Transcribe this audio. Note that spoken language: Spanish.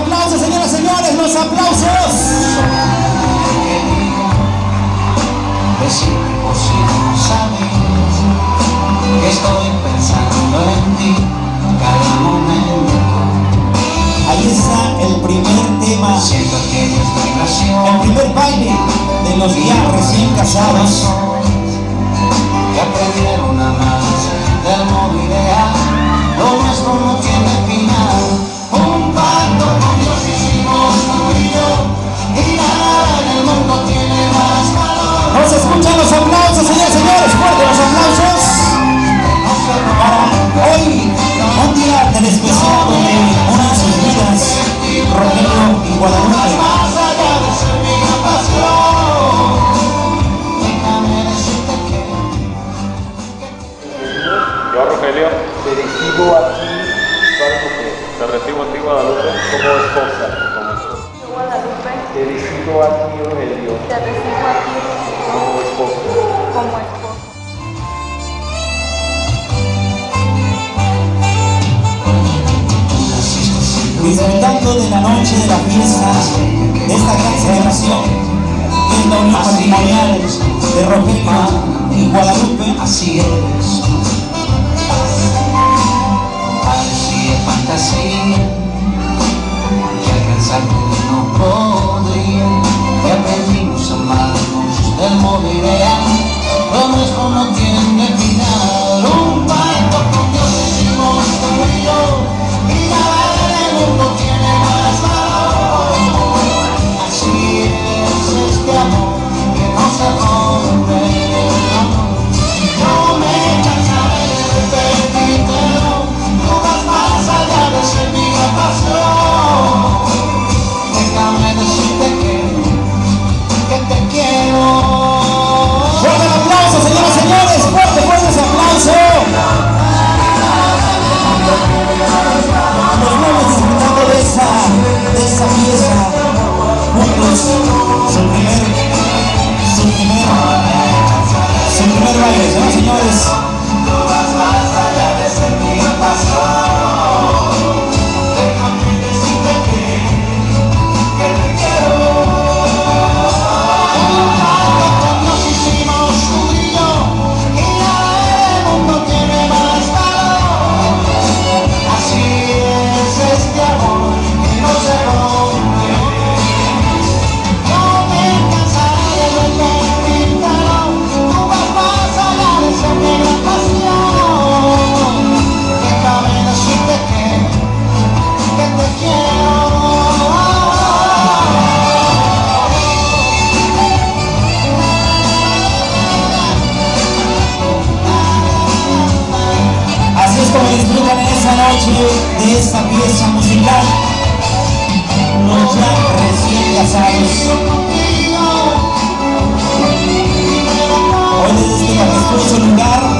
aplausos, señoras y señores, los aplausos. Decirme por si no sabes que estoy pensando en ti cada momento. Ahí está el primer tema, Siento aquellas vibraciones, el primer baile de los ya recién casados. que aprendieron a más del modo ideal. Lo nuestro no tiene final. Un pacto con Dios hicimos tú y yo, y nada en el mundo tiene más valor. Nos escuchan los aplausos, señores y señores, fuerte los aplausos para hoy, un día del especial donde unen sus vidas Rogelio y Guadalupe. Más allá de ser mi pasión, déjame decirte que Yo, Rogelio, Te recibo aquí, Guadalupe, te recibo a ti, Guadalupe, como esposa. Yo, Guadalupe, Te recibo aquí, Rogelio, te recibo a ti como esposa. como esposo. Disfrutando de la noche de la fiesta, de esta gran celebración, que es la unión matrimonial de Rogelio y Guadalupe. así eres tú. Parecía fantasía que alcanzarte no podría, y aprendimos a amarnos del modo ideal. Lo nuestro no tiene final. Un pacto con Dios hicimos tú y yo, y nada en el mundo tiene más valor. Así es este amor que no se rompe. No me cansaré de repetírtelo, tú vas más allá de ser mi pasión. Déjame decirte que te quiero. Fuerte el aplauso, señoras y señores, fuerte, fuerte ese aplauso. Los nuevos disfrutando de esa fiesta, juntos, su primer baile, señoras y señores. Tú vas más allá de ser mi pasión. Déjame decirte que te quiero. Un pacto con Dios hicimos tú y yo, y nada en el mundo tiene más valor. Así es este amor que no se rompe. No me cansaré de repetírtelo, tú vas más allá de ser mi gran pasión. Déjame decirte que te quiero. Así es como disfrutan en esta noche de esta pieza musical, los ya recién casados. Hoy desde este majestuoso lugar